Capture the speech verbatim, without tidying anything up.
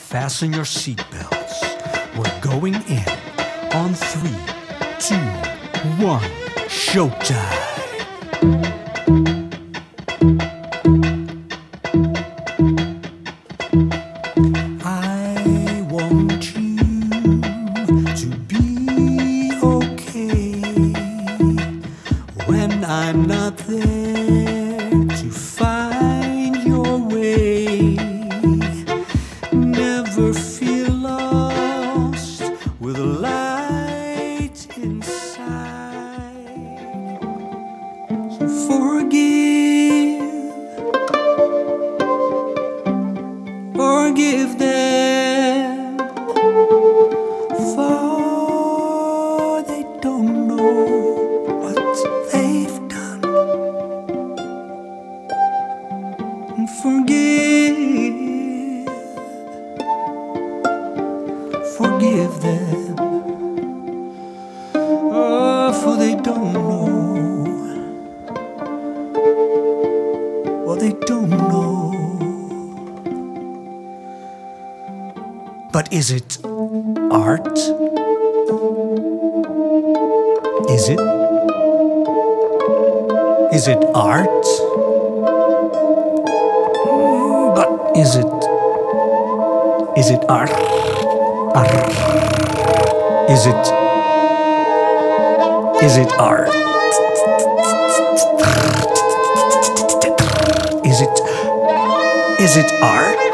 Fasten your seatbelts. We're going in on three, two, one, showtime. I want you to be okay when I'm not there to find your way. Never feel lost with a light inside. So forgive, forgive them, for they don't know what they've done. And forgive, forgive them, oh, for they don't know, well, they don't know. But is it art? Is it? Is it art? But is it? Is it art? Art. Is it? Is it art? Is it? Is it art?